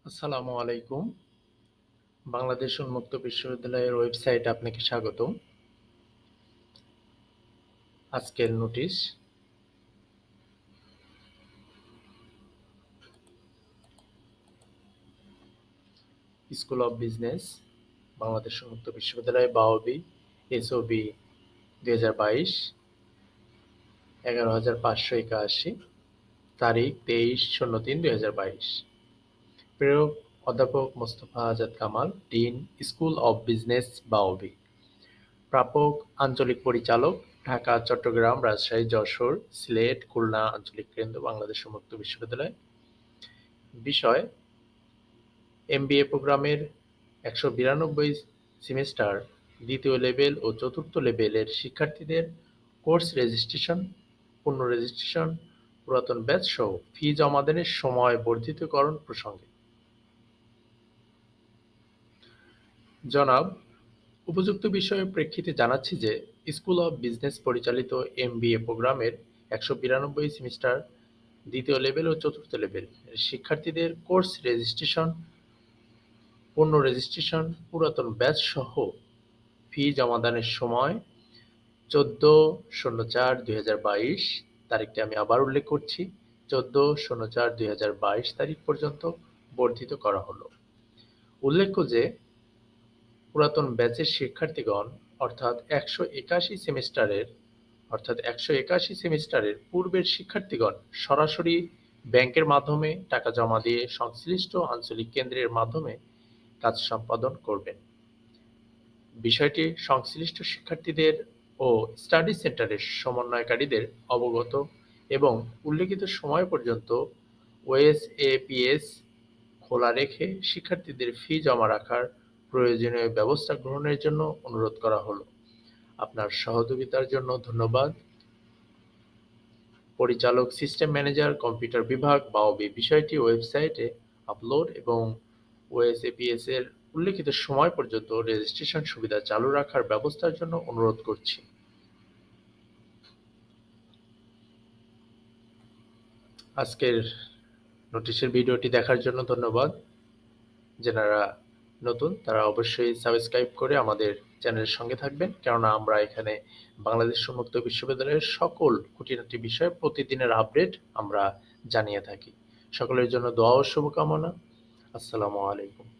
আসসালামু আলাইকুম। বাংলাদেশ উন্মুক্ত বিশ্ববিদ্যালয়ের ওয়েবসাইটে আপনাকে স্বাগতম। আজকের notice. School of business, Bangladesh উন্মুক্ত বিশ্ববিদ্যালয় বাওবি, এসওবি 2022, 11,581, তারিখ 23/03/2022। প্রেরক অধ্যাপক Mostafa Azad Kamal, dean, school of business বাওবি। প্রাপক আঞ্চলিক পরিচালক, ঢাকা, চট্টগ্রাম, রাজশাহী, যশোর, সিলেট, খুলনা আঞ্চলিক কেন্দ্র, বাংলাদেশ উন্মুক্ত বিশ্ববিদ্যালয়। বিষয়: এমবিএ প্রোগ্রামের 192 সেমিস্টার, দ্বিতীয় লেভেল ও চতুর্থ লেভেলের শিক্ষার্থীদের কোর্স রেজিস্ট্রেশন, পুনঃ রেজিস্ট্রেশন, পুরাতন ব্যাচ সহ ফি জমাদানের সময় বর্ধিতকরণ প্রসঙ্গে। জনাব, উপযুক্ত বিষয়ের প্রেক্ষিতে জানাচ্ছি যে স্কুল অব বিজনেস পরিচালিত এমবিএ প্রোগ্রামের 192 সেমিস্টার, দ্বিতীয় লেভেল ও চতুর্থ লেভেল শিক্ষার্থীদের কোর্স রেজিস্ট্রেশন, পুনঃ রেজিস্ট্রেশন, পুরাতন ব্যাচ সহ ফি জমাদানের সময় 14/04/2022, তারিখটি আমি আবার উল্লেখ করছি, 14/04/2022 তারিখ পর্যন্ত বর্ধিত করা হলো। উল্লেখ্য যে পুরাতন ব্যাচের শিক্ষার্থীগণ অর্থাৎ 181 সেমিস্টারের পূর্বের শিক্ষার্থীগণ সরাসরি ব্যাংকের মাধ্যমে টাকা জমা দিয়ে সংশ্লিষ্ট আঞ্চলিক কেন্দ্রের মাধ্যমে কাজ সম্পাদন করবেন। বিষয়টি সংশ্লিষ্ট শিক্ষার্থীদের ও স্টাডি সেন্টারের সমন্বয়কারীদের অবগত এবং উল্লেখিত সময় পর্যন্ত ওএসএপিএস খোলা রেখে শিক্ষার্থীদের ফি জমা রাখার প্রয়োজনীয় ব্যবস্থা গ্রহণের জন্য অনুরোধ করা হলো। আপনার সহযোগিতার জন্য ধন্যবাদ। পরিচালক, সিস্টেম ম্যানেজার, কম্পিউটার বিভাগ, বাওবি। বিষয়টি ওয়েবসাইটে আপলোড এবং ওএসএপিএস এর উল্লেখিত সময় পর্যন্ত রেজিস্ট্রেশন সুবিধা চালু রাখার ব্যবস্থার জন্য অনুরোধ করছি। আজকের নোটিশের ভিডিওটি দেখার জন্য ধন্যবাদ। যারা নতুন তারা অবশ্যই সাবস্ক্রাইব করে আমাদের চ্যানেলের সঙ্গে থাকবেন, কেননা আমরা এখানে বাংলাদেশ উন্মুক্ত বিশ্ববিদ্যালয়ের সকল খুঁটিনাটি বিষয়ে প্রতিদিনের আপডেট আমরা জানিয়ে থাকি। সকলের জন্য দোয়া ও শুভকামনা। আসসালামু আলাইকুম।